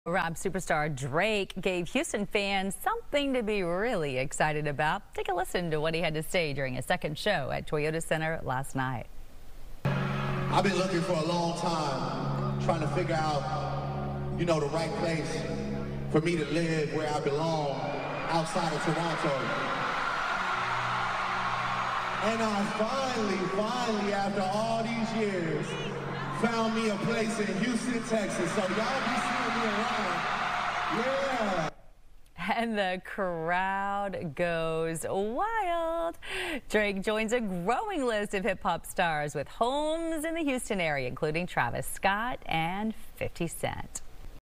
Rap superstar Drake gave Houston fans something to be really excited about. Take a listen to what he had to say during his second show at Toyota Center last night. I've been looking for a long time, trying to figure out, the right place for me to live where I belong outside of Toronto. And I finally, after all these years, found me a place in Houston, Texas. So y'all be seeing me around. Yeah. And the crowd goes wild. Drake joins a growing list of hip-hop stars with homes in the Houston area, including Travis Scott and 50 Cent.